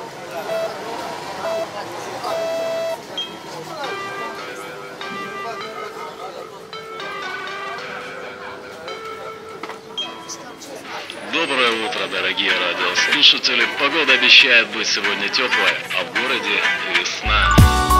Доброе утро, дорогие радиослушатели. Погода обещает быть сегодня теплая, а в городе весна.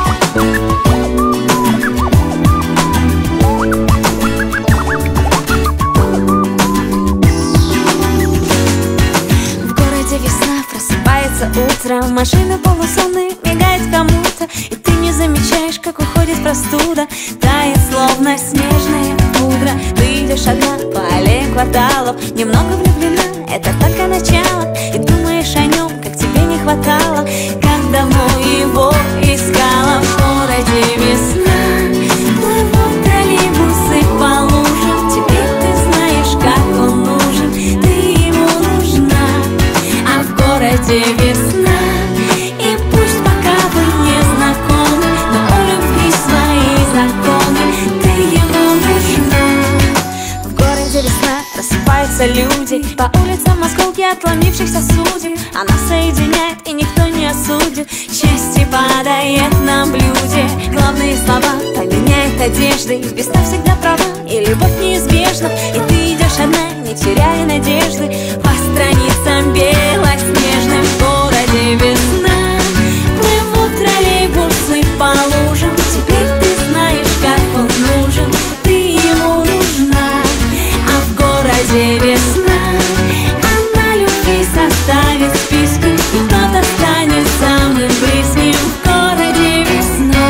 В городе весна, просыпается утро, машина полусонная мигает кому-то, и ты не замечаешь, как уходит простуда, тает словно снежная пудра. Ты идешь одна по аллее кварталов, немного влюблена, это только начало, и думаешь о нем, как тебе не хватало, как давно его искала. В городе весна, плывут троллейбусы по лужам, теперь ты знаешь, как он нужен, ты ему нужна. А в городе весна, и пусть пока вы не знакомы, но у любви свои законы, ты ему нужна. В городе весна, просыпаются люди, по улицам осколки отломившихся судеб. Она соединяет, и никто не осудит, счастье подает на блюде. Главные слова поменяет одежды, весна всегда права, и любовь неизбежна. И ты идешь одна, не теряя надежды, по страницам белоснежным. В городе весна, плывут троллейбусы по лужам, теперь ты знаешь, как он нужен, ты ему нужна. А в городе весна, она любви составит списки, и кто-то станет самым близким. В городе весна.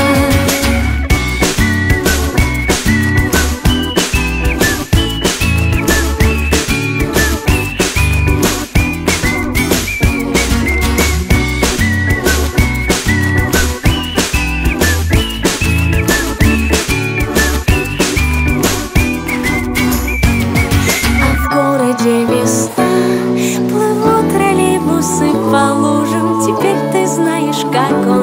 Плывут троллейбусы по лужам, теперь ты знаешь, как он